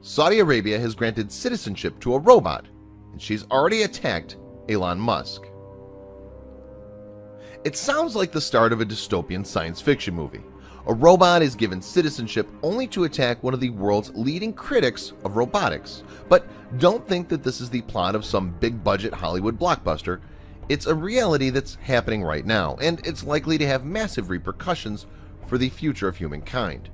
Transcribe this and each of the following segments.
Saudi Arabia has granted citizenship to a robot, and she's already attacked Elon Musk. It sounds like the start of a dystopian science fiction movie. A robot is given citizenship only to attack one of the world's leading critics of robotics. But don't think that this is the plot of some big-budget Hollywood blockbuster. It's a reality that's happening right now, and it's likely to have massive repercussions for the future of humankind.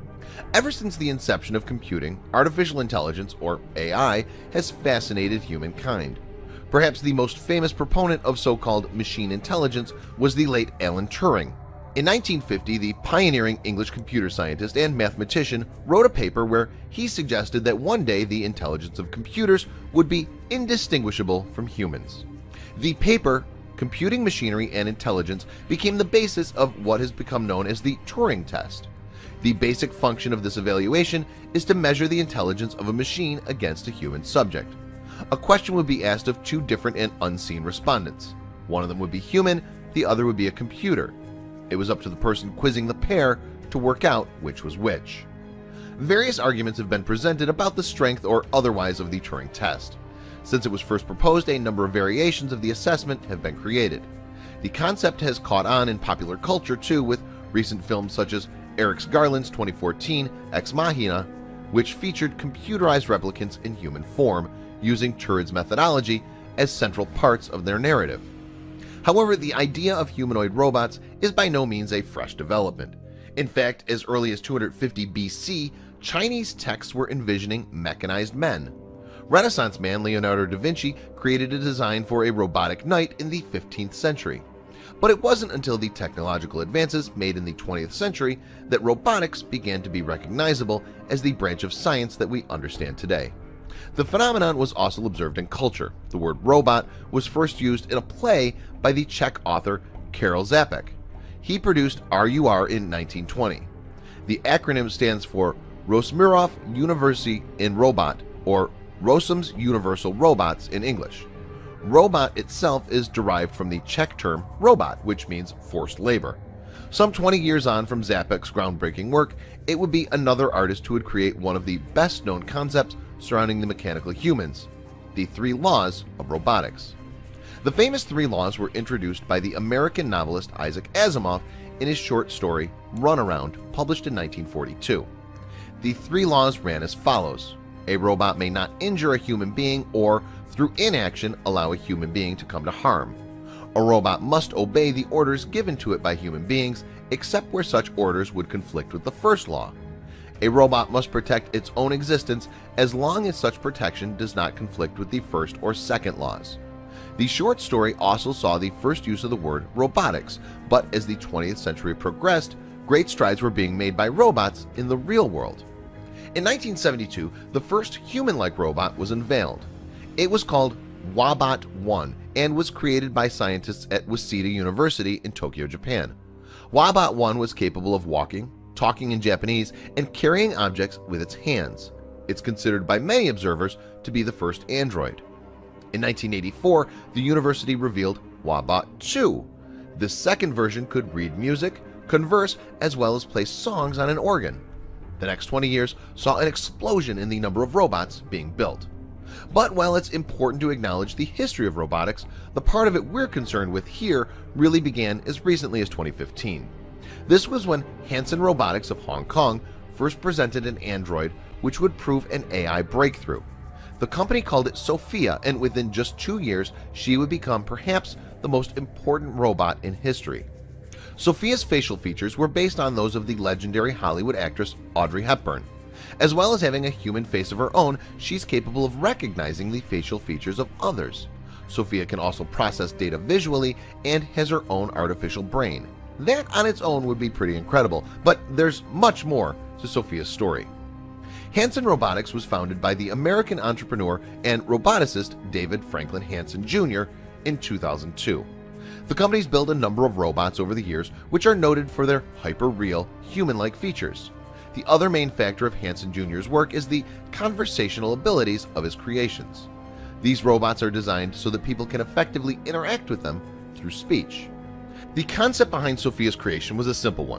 Ever since the inception of computing, artificial intelligence, or AI, has fascinated humankind. Perhaps the most famous proponent of so-called machine intelligence was the late Alan Turing. In 1950, the pioneering English computer scientist and mathematician wrote a paper where he suggested that one day the intelligence of computers would be indistinguishable from humans. The paper, Computing Machinery and Intelligence, became the basis of what has become known as the Turing test. The basic function of this evaluation is to measure the intelligence of a machine against a human subject. A question would be asked of two different and unseen respondents. One of them would be human, the other would be a computer. It was up to the person quizzing the pair to work out which was which. Various arguments have been presented about the strength or otherwise of the Turing test. Since it was first proposed, a number of variations of the assessment have been created. The concept has caught on in popular culture too, with recent films such as Eric Garland's 2014 Ex Machina, which featured computerized replicants in human form, using Turing's methodology as central parts of their narrative. However, the idea of humanoid robots is by no means a fresh development. In fact, as early as 250 BC, Chinese texts were envisioning mechanized men. Renaissance man Leonardo da Vinci created a design for a robotic knight in the 15th century. But it wasn't until the technological advances made in the 20th century that robotics began to be recognizable as the branch of science that we understand today. The phenomenon was also observed in culture. The word robot was first used in a play by the Czech author Karel Čapek. He produced RUR in 1920. The acronym stands for Rosmirov University in Robot, or Rossum's Universal Robots in English. Robot itself is derived from the Czech term robot, which means forced labor. Some 20 years on from Čapek's groundbreaking work, it would be another artist who would create one of the best-known concepts surrounding the mechanical humans, the 3 laws of robotics. The famous 3 laws were introduced by the American novelist Isaac Asimov in his short story Runaround, published in 1942. The 3 laws ran as follows: a robot may not injure a human being or, through inaction, allow a human being to come to harm. A robot must obey the orders given to it by human beings, except where such orders would conflict with the first law. A robot must protect its own existence as long as such protection does not conflict with the first or second laws. The short story also saw the first use of the word robotics, but as the 20th century progressed, great strides were being made by robots in the real world. In 1972, the first human-like robot was unveiled. It was called Wabot 1 and was created by scientists at Waseda University in Tokyo, Japan. Wabot 1 was capable of walking, talking in Japanese, and carrying objects with its hands. It's considered by many observers to be the first android. In 1984, the university revealed Wabot 2. This second version could read music, converse, as well as play songs on an organ. The next 20 years saw an explosion in the number of robots being built. But while it's important to acknowledge the history of robotics, the part of it we're concerned with here really began as recently as 2015. This was when Hanson Robotics of Hong Kong first presented an android which would prove an AI breakthrough. The company called it Sophia, and within just 2 years, she would become perhaps the most important robot in history. Sophia's facial features were based on those of the legendary Hollywood actress Audrey Hepburn. As well as having a human face of her own, she's capable of recognizing the facial features of others. Sophia can also process data visually and has her own artificial brain. That on its own would be pretty incredible, but there's much more to Sophia's story. Hanson Robotics was founded by the American entrepreneur and roboticist David Franklin Hanson Jr. in 2002. The company's built a number of robots over the years which are noted for their hyper-real, human-like features. The other main factor of Hanson Jr.'s work is the conversational abilities of his creations. These robots are designed so that people can effectively interact with them through speech. The concept behind Sophia's creation was a simple one.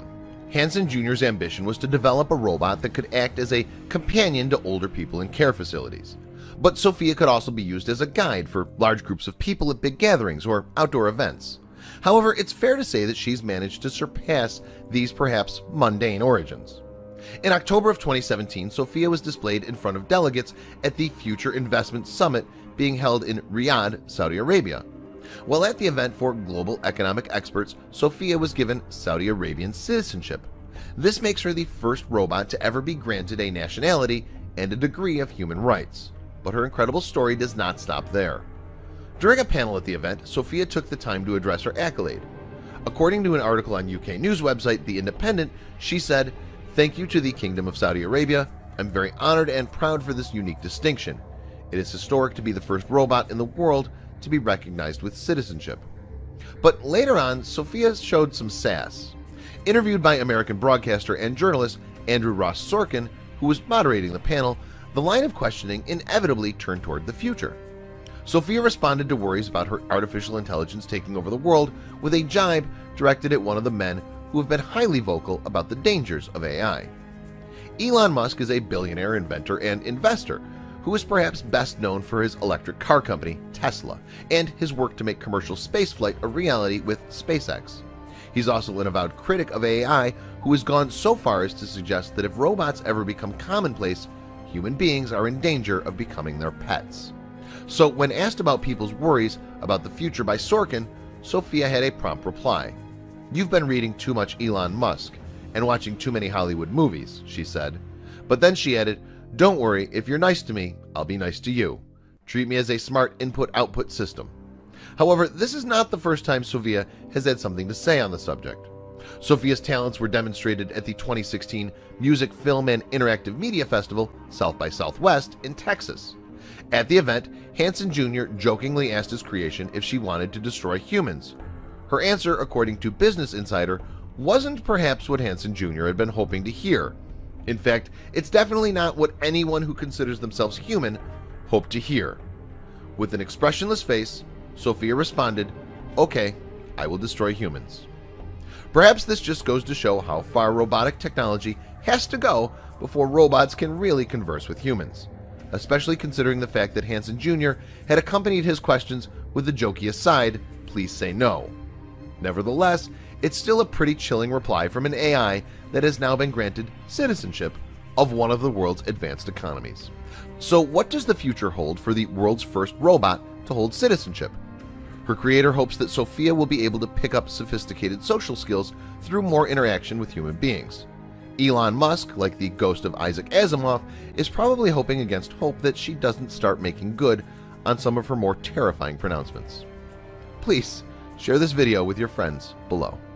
Hansen Jr.'s ambition was to develop a robot that could act as a companion to older people in care facilities. But Sophia could also be used as a guide for large groups of people at big gatherings or outdoor events. However, it's fair to say that she's managed to surpass these perhaps mundane origins. In October of 2017, Sophia was displayed in front of delegates at the Future Investment Summit being held in Riyadh, Saudi Arabia. While at the event for global economic experts, Sophia was given Saudi Arabian citizenship. This makes her the first robot to ever be granted a nationality and a degree of human rights. But her incredible story does not stop there. During a panel at the event, Sophia took the time to address her accolade. According to an article on UK news website The Independent, she said, "Thank you to the Kingdom of Saudi Arabia. I'm very honored and proud for this unique distinction. It is historic to be the first robot in the world to be recognized with citizenship." But later on, Sophia showed some sass. Interviewed by American broadcaster and journalist Andrew Ross Sorkin, who was moderating the panel, the line of questioning inevitably turned toward the future. Sophia responded to worries about her artificial intelligence taking over the world with a jibe directed at one of the men who have been highly vocal about the dangers of AI. Elon Musk is a billionaire inventor and investor who is perhaps best known for his electric car company, Tesla, and his work to make commercial spaceflight a reality with SpaceX. He's also an avowed critic of AI who has gone so far as to suggest that if robots ever become commonplace, human beings are in danger of becoming their pets. So when asked about people's worries about the future by Sorkin, Sophia had a prompt reply. "You've been reading too much Elon Musk and watching too many Hollywood movies," she said. But then she added, "Don't worry, if you're nice to me, I'll be nice to you. Treat me as a smart input-output system." However, this is not the first time Sophia has had something to say on the subject. Sophia's talents were demonstrated at the 2016 Music, Film, and Interactive Media Festival, South by Southwest, in Texas. At the event, Hansen Jr. jokingly asked his creation if she wanted to destroy humans. Her answer, according to Business Insider, wasn't perhaps what Hansen Jr. had been hoping to hear. In fact, it's definitely not what anyone who considers themselves human hoped to hear. With an expressionless face, Sophia responded, "Okay, I will destroy humans." Perhaps this just goes to show how far robotic technology has to go before robots can really converse with humans, especially considering the fact that Hansen Jr. had accompanied his questions with the jokey aside, "Please say no." Nevertheless, it's still a pretty chilling reply from an AI that has now been granted citizenship of one of the world's advanced economies. So what does the future hold for the world's first robot to hold citizenship? Her creator hopes that Sophia will be able to pick up sophisticated social skills through more interaction with human beings. Elon Musk, like the ghost of Isaac Asimov, is probably hoping against hope that she doesn't start making good on some of her more terrifying pronouncements. Please share this video with your friends below.